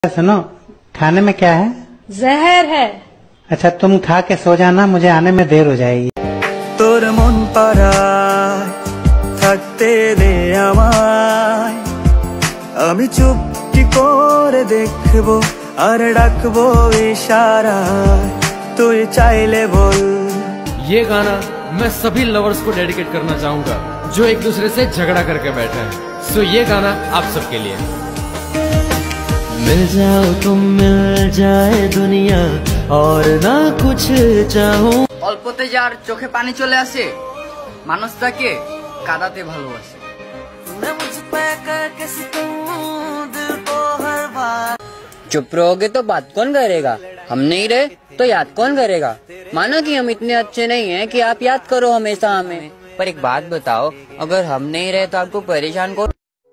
सुनो, खाने में क्या है? जहर है। अच्छा, तुम खा के सो जाना, मुझे आने में देर हो जाएगी। তোর মন পাড়ায় থাকতে দে আমায়, আমি চুপটি করে দেখবো আর ডাকবো ইশারায়, তুই চাইলে বল। ये गाना मैं सभी लवर्स को डेडिकेट करना चाहूंगा जो एक दूसरे से झगड़ा करके बैठे हैं। सो ये गाना आप सबके लिए। मिल जाओ तुम, मिल जाए दुनिया और ना कुछ चाहूं। অল্পতে যার চোখে পানি চলে আসে, মানুষটাকে কাঁদাতে ভালোবাসে। चुप रहोगे तो बात कौन करेगा? हम नहीं रहे तो याद कौन करेगा? माना कि हम इतने अच्छे नहीं हैं कि आप याद करो हमेशा हमें, पर एक बात बताओ, अगर हम नहीं रहे तो आपको परेशान कौन?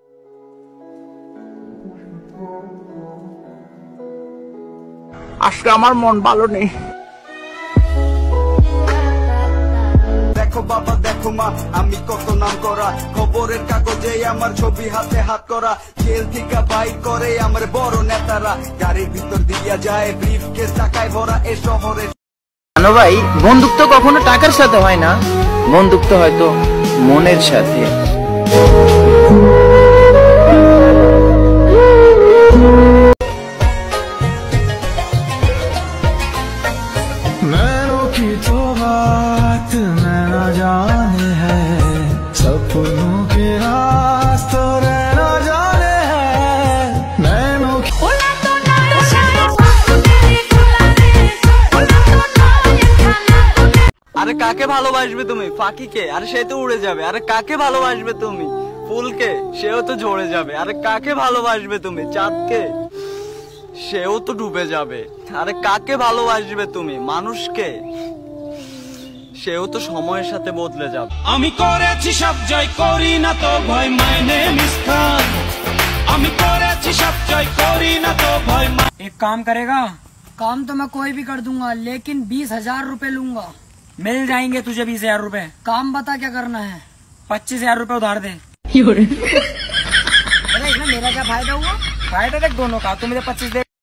আজকে আমার মন ভালো নেই। দেখো বাবা দেখো মা, আমি কত নাম করা, খবরের কাগজে আমার ছবি হাতে হাত করা, জেল থেকে বাইর করে আমার বড় নেতারা, গাড়ির ভিতর দিয়া যায় ব্রিফ কেস টাকায় ভরা এ শহরে। জানো ভাই, বন্দুক তো কখনো টাকার সাথে হয় না, বন্দুক তো হয়তো মনের সাথে। नैनों की तो बात नैना जाने है, सपनों के रास्तों रहना जाने है, नैनों की। আরে কাকে ভালোবাসবে তুমি? ফাঁকিকে? আরে সে তো উড়ে যাবে। আরে কাকে ভালোবাসবে তুমি? ফুলকে? সেও তো ঝরে যাবে। আরে কাকে ভালোবাসবে তুমি? চাঁদকে? সেও তো ডুবে যাবে। আরে কাকে ভালোবাসবে তুমি? মানুষকে? সেও তো সময়ের সাথে বদলে যাবে। আমি করেছি সব জয়, করি না তো ভয়, মাই নেম ইজ খান। আমি করেছি সব জয়, করি না তো ভয়। एक काम करेगा? काम तो मैं कोई भी कर दूंगा, लेकिन 20,000 रुपए लूंगा। मिल जाएंगे तुझे 20,000 रुपए। काम बता क्या करना है? 25,000 रुपए उधार दे। अरे इसमें मेरा क्या फायदा हुआ? फायदा देख दोनों का, तू मुझे 25 दे।